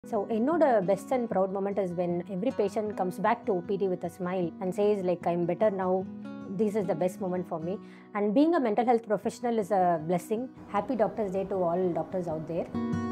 So, என்னோட best and proud moment is when every patient comes back to OPD with a smile and says like, I'm better now. This is the best moment for me. And being a mental health professional is a blessing. Happy Doctors Day to all doctors out there.